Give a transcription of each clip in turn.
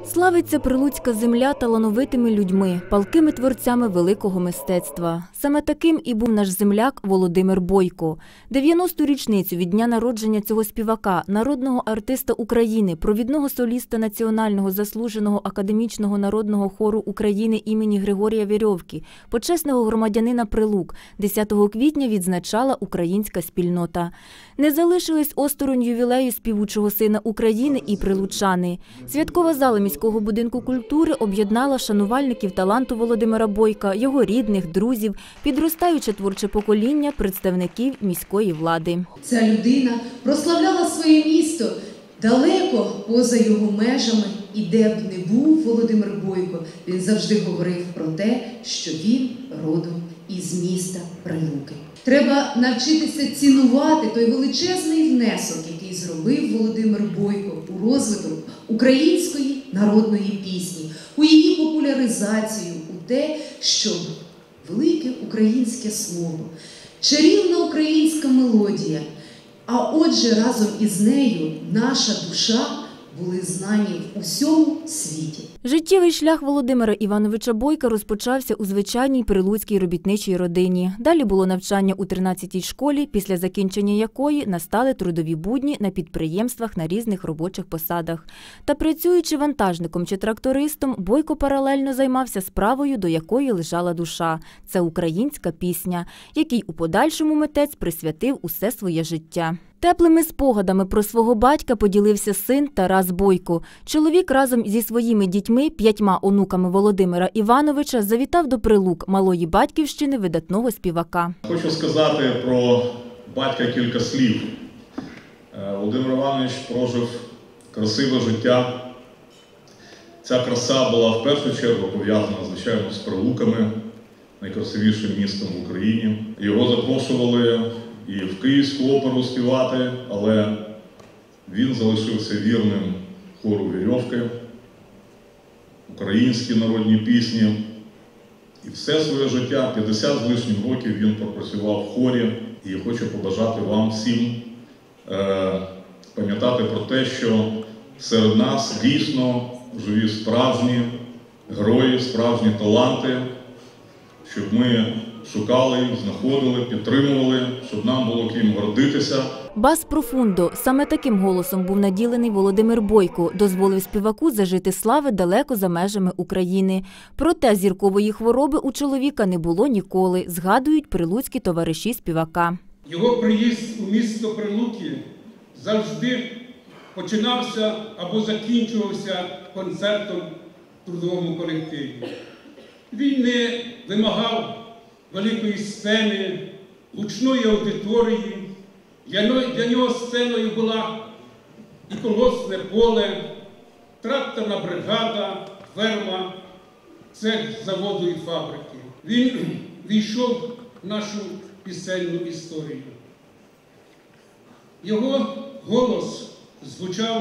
Славиться прилуцька земля талановитими людьми, палкими творцями великого мистецтва. Саме таким і був наш земляк Володимир Бойко. 90-ту річницю від дня народження цього співака, народного артиста України, провідного соліста Національного заслуженого академічного народного хору України імені Григорія Верьовки, почесного громадянина Прилук, 10 квітня відзначала українська спільнота. Не залишились осторонь ювілею співучого сина України і прилучани. Святкова зала міського будинку культури об'єднала шанувальників таланту Володимира Бойка, його рідних, друзів, підростаюче творче покоління представників міської влади. Ця людина прославляла своє місто далеко поза його межами. І де б не був Володимир Бойко, він завжди говорив про те, що він родом із міста Прилуки. Треба навчитися цінувати той величезний внесок, який зробив Володимир Бойко у розвиток української народної пісні, у її популяризацію, у те, щоб велике українське слово, чарівна українська мелодія, а отже разом із нею наша душа були знані в усьому світі. Життєвий шлях Володимира Івановича Бойка розпочався у звичайній прилуцькій робітничій родині. Далі було навчання у 13-й школі, після закінчення якої настали трудові будні на підприємствах на різних робочих посадах. Та працюючи вантажником чи трактористом, Бойко паралельно займався справою, до якої лежала душа. Це українська пісня, якій у подальшому митець присвятив усе своє життя. Теплими спогадами про свого батька поділився син Тарас Бойко. Чоловік разом зі своїми дітьми, 5 онуками Володимира Івановича, завітав до Прилук, малої батьківщини видатного співака. Хочу сказати про батька кілька слів. Володимир Іванович прожив красиве життя. Ця краса була в першу чергу пов'язана, звичайно, з Прилуками, найкрасивішим містом в Україні. Його запрошували і в Київську оперу співати, але він залишився вірним хору Верьовки, українські народні пісні. І все своє життя, 50 з лишнім років, він пропрацював в хорі. І я хочу побажати вам всім пам'ятати про те, що серед нас дійсно живі справжні герої, справжні таланти, щоб ми шукали їх, знаходили, підтримували, щоб нам було ким гордитися. Бас профундо – саме таким голосом був наділений Володимир Бойко, дозволив співаку зажити слави далеко за межами України. Проте зіркової хвороби у чоловіка не було ніколи, згадують прилуцькі товариші співака. Його приїзд у місто Прилуки завжди починався або закінчувався концертом в трудовому колективі. Він не вимагав великої сцени, гучної аудиторії. Для нього сценою була і колгоспне поле, тракторна бригада, ферма, цех заводу і фабрики. Він війшов в нашу пісенну історію. Його голос звучав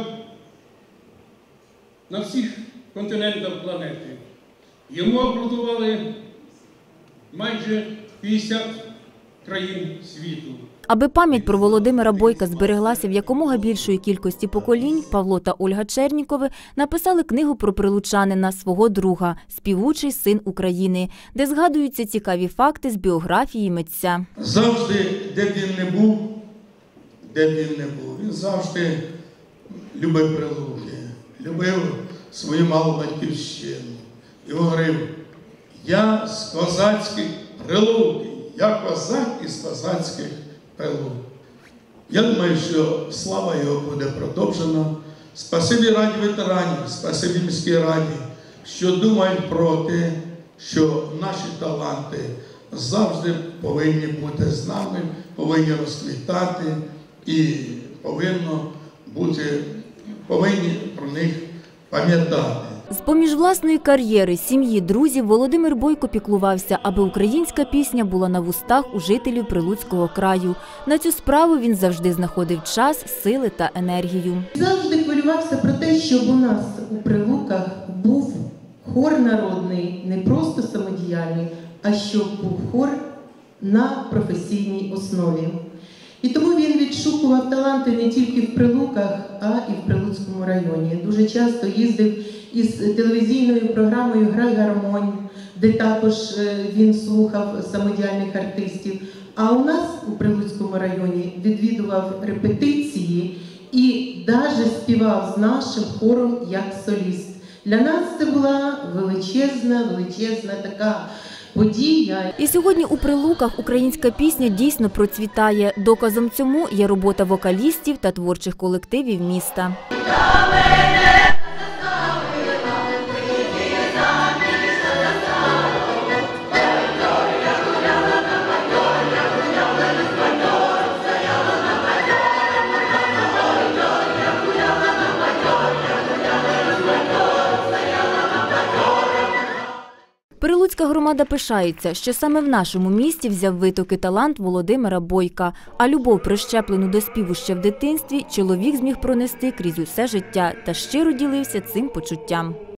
на всіх континентах планети. Йому аплодували майже 50 країн світу. Аби пам'ять про Володимира Бойка збереглася в якомога більшої кількості поколінь, Павло та Ольга Чернікови написали книгу про прилучанина, свого друга, співучий син України, де згадуються цікаві факти з біографії митця. Завжди, де б він не був, він завжди любив Прилуки, любив свою малу батьківщину. І говорив: я з козацьких Прилуки, я козак із козацьких Прилук. Я думаю, що слава його буде продовжена. Спасибі Раді ветеранів, спасибі міській раді, що думають про те, що наші таланти завжди повинні бути з нами, повинні розквітати і повинні про них пам'ятати. З-поміж власної кар'єри, сім'ї, друзів Володимир Бойко піклувався, аби українська пісня була на вустах у жителів Прилуцького краю. На цю справу він завжди знаходив час, сили та енергію. Завжди хвилювався про те, щоб у нас у Прилуках був хор народний, не просто самодіяльний, а щоб був хор на професійній основі. І тому він відшукував таланти не тільки в Прилуках, а і в Прилуцькому районі. Дуже часто їздив із телевізійною програмою «Грай гармонь», де також він слухав самодіяльних артистів. А у нас у Прилуцькому районі відвідував репетиції і навіть співав з нашим хором як соліст. Для нас це була величезна така подія. І сьогодні у Прилуках українська пісня дійсно процвітає. Доказом цьому є робота вокалістів та творчих колективів міста. Прилуцька громада пишається, що саме в нашому місті взяв витоки талант Володимира Бойка, а любов, прищеплену до співу ще в дитинстві, чоловік зміг пронести крізь усе життя та щиро ділився цим почуттям.